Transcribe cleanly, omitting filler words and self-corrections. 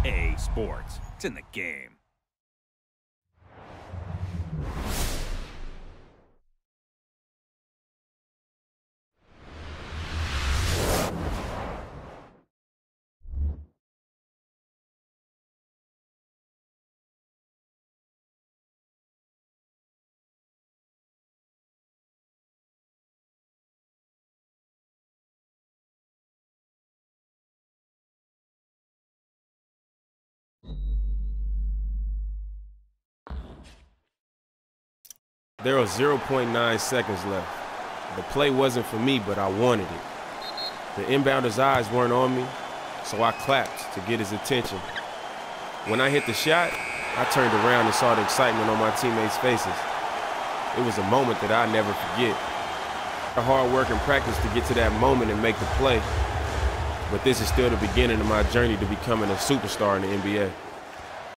EA Sports. It's in the game. There was 0.9 seconds left. The play wasn't for me, but I wanted it. The inbounder's eyes weren't on me, so I clapped to get his attention. When I hit the shot, I turned around and saw the excitement on my teammates' faces. It was a moment that I'll never forget. The hard work and practice to get to that moment and make the play, but this is still the beginning of my journey to becoming a superstar in the NBA.